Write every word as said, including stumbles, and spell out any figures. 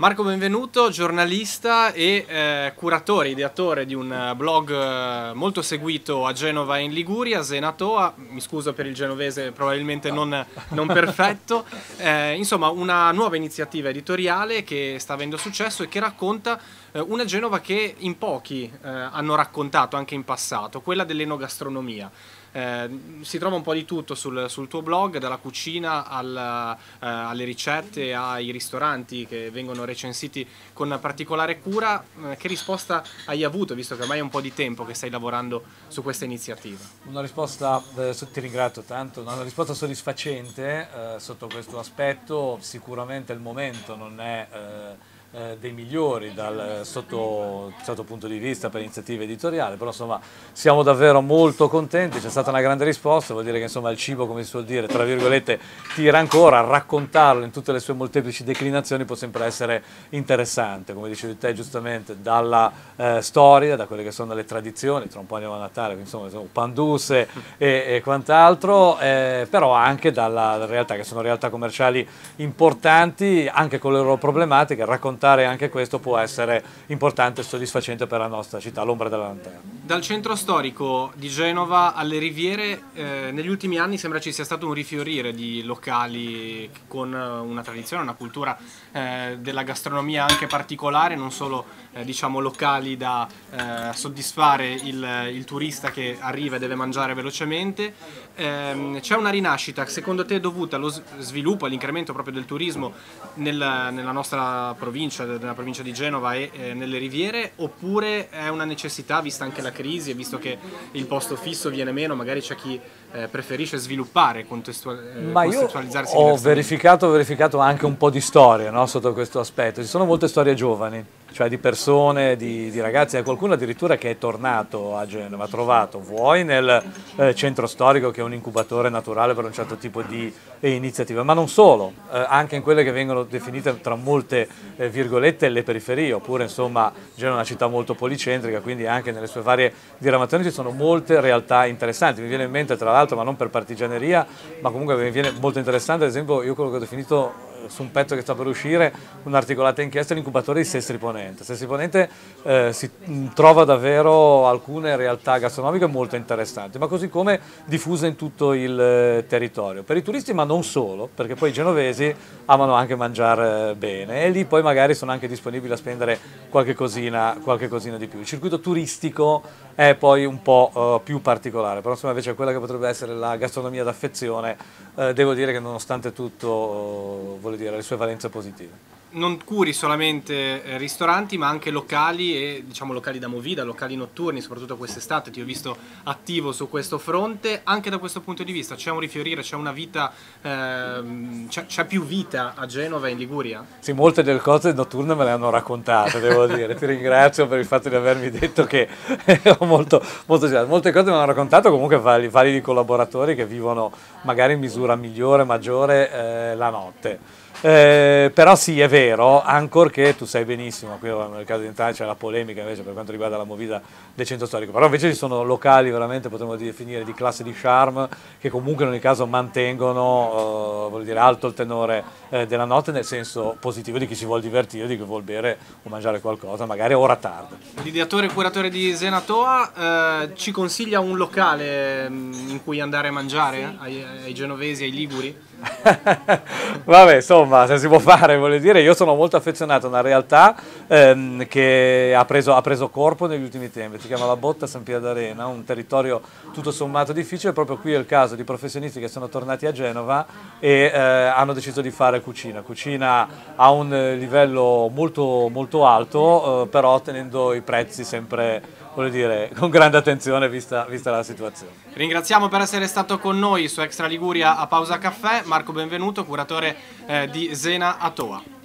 Marco Benvenuto, giornalista e eh, curatore, ideatore di un blog eh, molto seguito a Genova e in Liguria, Zena Toa. Mi scuso per il genovese probabilmente non, non perfetto. Eh, insomma, una nuova iniziativa editoriale che sta avendo successo e che racconta eh, una Genova che in pochi eh, hanno raccontato anche in passato, quella dell'enogastronomia. Eh, si trova un po' di tutto sul, sul tuo blog, dalla cucina al, eh, alle ricette, ai ristoranti che vengono recensiti con particolare cura. Eh, che risposta hai avuto, visto che ormai è un po' di tempo che stai lavorando su questa iniziativa? Una risposta, eh, ti ringrazio tanto, una risposta soddisfacente eh, sotto questo aspetto. Sicuramente il momento non è eh, Eh, dei migliori dal, sotto un certo punto di vista per iniziativa editoriale, però insomma siamo davvero molto contenti, c'è stata una grande risposta, vuol dire che insomma il cibo, come si suol dire, tra virgolette, tira ancora. Raccontarlo in tutte le sue molteplici declinazioni può sempre essere interessante, come dicevi te giustamente, dalla eh, storia, da quelle che sono le tradizioni, tra un po' andiamo a Natale, insomma sono panduse e, e quant'altro, eh, però anche dalla realtà, che sono realtà commerciali importanti, anche con le loro problematiche. Raccontare anche questo può essere importante e soddisfacente per la nostra città, l'ombra della lanterna. Dal centro storico di Genova alle riviere, eh, negli ultimi anni sembra ci sia stato un rifiorire di locali con una tradizione, una cultura eh, della gastronomia anche particolare, non solo eh, diciamo locali da eh, soddisfare il, il turista che arriva e deve mangiare velocemente. Eh, c'è una rinascita, secondo te, dovuta allo sviluppo, all'incremento proprio del turismo nel, nella nostra provincia, nella provincia di Genova e eh, nelle riviere, oppure è una necessità vista anche la crisi e visto che il posto fisso viene meno, magari c'è chi eh, preferisce sviluppare, contestual eh, Ma contestualizzarsi io ho verificato, ho verificato anche un po' di storia, no, sotto questo aspetto. Ci sono molte storie giovani, cioè di persone, di, di ragazzi, e qualcuno addirittura che è tornato a Genova, ha trovato, vuoi nel eh, centro storico, che è un incubatore naturale per un certo tipo di eh, iniziativa, ma non solo, eh, anche in quelle che vengono definite tra molte eh, virgolette le periferie, oppure insomma Genova è una città molto policentrica, quindi anche nelle sue varie diramazioni ci sono molte realtà interessanti. Mi viene in mente, tra l'altro, ma non per partigianeria, ma comunque mi viene molto interessante, ad esempio io quello che ho definito su un pezzo che sta per uscire, un'articolata inchiesta, l'incubatore di Sestri Ponente. Sestri Ponente eh, si trova davvero alcune realtà gastronomiche molto interessanti, ma così come diffuse in tutto il eh, territorio. Per i turisti, ma non solo, perché poi i genovesi amano anche mangiare bene e lì poi magari sono anche disponibili a spendere qualche cosina, qualche cosina di più. Il circuito turistico è poi un po' uh, più particolare, però insomma invece quella che potrebbe essere la gastronomia d'affezione, eh, devo dire che nonostante tutto uh, vuol dire le sue valenze positive. Non curi solamente eh, ristoranti, ma anche locali e diciamo locali da movida, locali notturni, soprattutto quest'estate ti ho visto attivo su questo fronte. Anche da questo punto di vista c'è un rifiorire, c'è una vita, ehm, c'è più vita a Genova e in Liguria? Sì, molte delle cose notturne me le hanno raccontate, devo dire. Ti ringrazio per il fatto di avermi detto che ho molto, molto molte cose me le hanno raccontato, comunque vari, vari collaboratori che vivono magari in misura migliore, maggiore eh, la notte. Eh, però sì, è vero, ancorché tu sai benissimo, qui nel caso di Italia c'è la polemica invece per quanto riguarda la movida del centro storico, però invece ci sono locali veramente, potremmo definire, di classe di charme, che comunque in ogni caso mantengono eh, vuol dire, alto il tenore eh, della notte, nel senso positivo di chi si vuol divertire, di chi vuol bere o mangiare qualcosa, magari a ora tarda. L'ideatore e curatore di Zena Toa eh, ci consiglia un locale in cui andare a mangiare ai, ai genovesi, ai liguri? Vabbè, insomma, se si può fare, voglio dire, io sono molto affezionato a una realtà ehm, che ha preso, ha preso corpo negli ultimi tempi, si chiama La Botta San Pier d'Arena, un territorio tutto sommato difficile. Proprio qui è il caso di professionisti che sono tornati a Genova e eh, hanno deciso di fare cucina, cucina a un livello molto, molto alto, eh, però tenendo i prezzi sempre, voglio dire, con grande attenzione vista, vista la situazione. Ringraziamo per essere stato con noi su Extra Liguria a Pausa Caffè Marco Benvenuto, curatore eh, di Zena Toa.